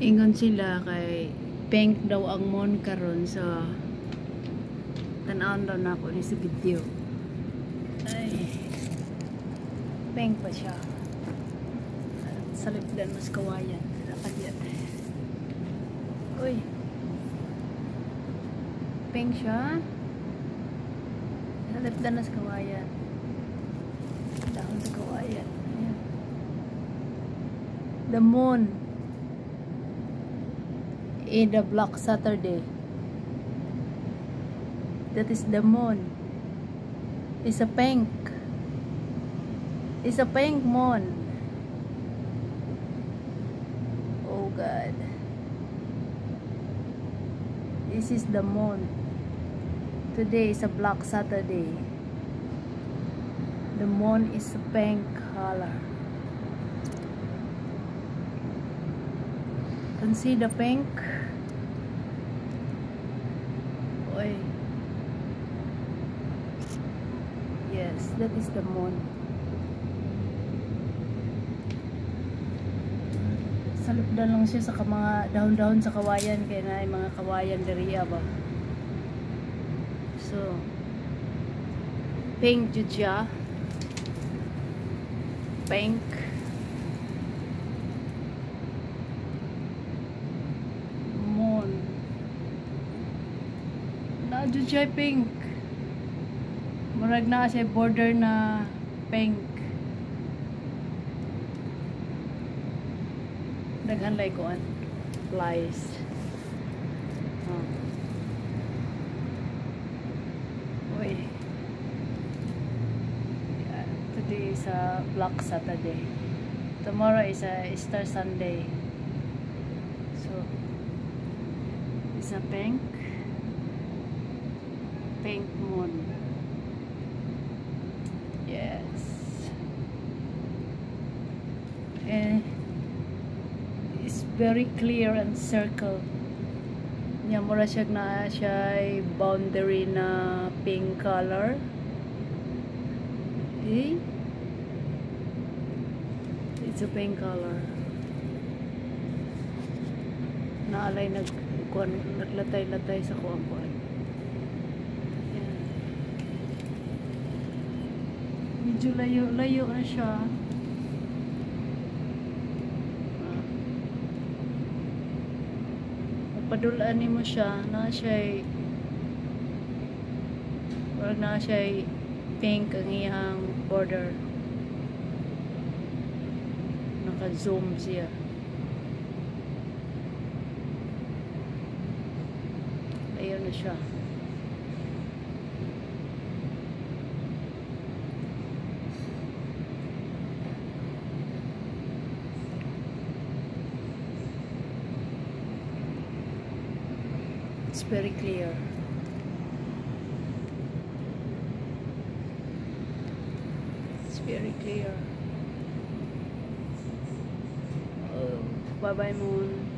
Ingon sila kay pink daw ang mon karon sa tan-aon daw na ako ni sa video. Ay, pink pa siya. Sa lipdan mas kawayan. Dapat yan. Uy. Pink siya. Sa lipdan mas kawayan. Dahon sa kawayan. Ayan. The moon. In the Black Saturday. That is the moon. It's a pink. It's a pink moon. Oh God. This is the moon. Today is a Black Saturday. The moon is a pink color. Can see the pink? Oy. Yes, that is the moon. Salupdan lang siya sa mga dahon-dahon sa kawayan, kaya na mga kawayan diriya ba. So, pink jud siya. Pink. Moon. Na jud siya pink. Murag na siya border na pink. Daghan like on flies. Oh. Uy. Yeah, today is a Black Saturday. Tomorrow is a Easter Sunday. So it's a pink moon. Yes. And it's very clear and circle. Nya mura siya na siya boundary na pink color. Eh? It's a pink color. Naalay naglatay-latay sa kuwan. Medyo layo na siya. Padulaan mo siya na siya pink ang iyang border. Naka-zoom siya. Layo na siya. It's very clear. It's very clear. Oh, bye-bye moon.